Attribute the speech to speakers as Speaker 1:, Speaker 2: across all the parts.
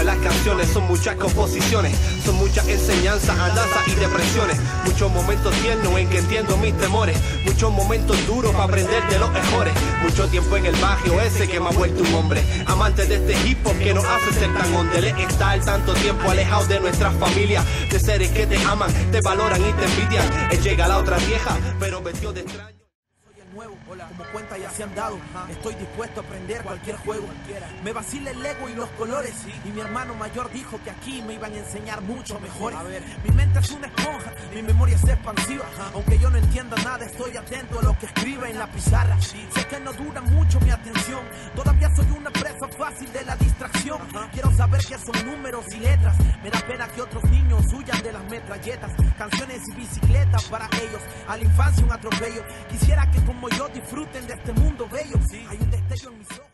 Speaker 1: las canciones, son muchas composiciones, son muchas enseñanzas, andanzas y depresiones. Muchos momentos tiernos en que entiendo mis temores, muchos momentos duros para aprender de los mejores. Mucho tiempo en el barrio ese que me ha vuelto un hombre, amante de este hip hop que nos hace ser tan ondele. Estar tanto tiempo alejado de nuestras familias, de seres que te aman, te valoran y te envidian. Él llega la otra vieja, pero vestido de extraño.
Speaker 2: Nuevo, como cuenta ya se han dado. Estoy dispuesto a aprender cualquier juego. Me vacila el ego y los colores. Y mi hermano mayor dijo que aquí me iban a enseñar mucho mejores. Mi mente es una esponja, mi memoria es expansiva. Aunque yo no entienda nada, estoy atento a lo que escribe en la pizarra. Sé que no dura mucho mi atención, todavía soy una presa fácil de la distracción. Quiero saber qué son números y letras. Me da pena que otros niños huyan de las metralletas. Canciones y bicicletas para ellos, a la infancia un atropello. Quisiera que como yo disfruten de este mundo bello. Hay un destello en mis ojos.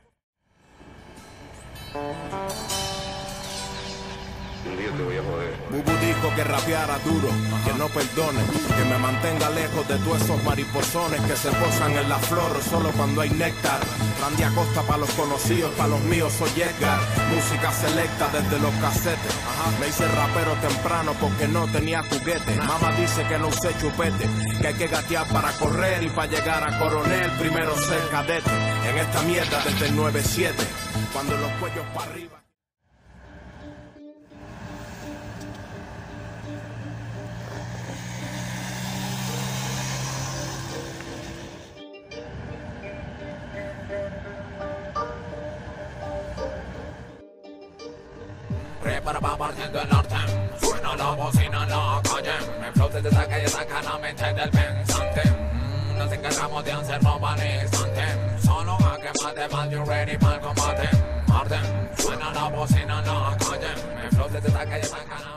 Speaker 3: Un día te voy a joder.
Speaker 4: Bubu dijo que rapeara duro, que no perdone, que me mantenga lejos de todos esos mariposones que se posan en la flor solo cuando hay néctar. Randy Acosta pa' los conocidos, pa' los míos soy Edgar. Música selecta desde los casetes. Me hice rapero temprano porque no tenía juguete. Mamá dice que no usé chupete, que hay que gatear para correr y para llegar a coronel primero ser cadete. En esta mierda desde el 9-7, cuando los cuellos para arriba.
Speaker 5: Prepara pa' partiendo el norte, suena la bocina en la calle. Me flote desde la calle, saca la mente del pensante. Nos encargamos de hacerlo para instante. Solo a quemarte, mal you ready para el combate. Marten, suena la bocina en la calle. Me flote desde la calle, saca la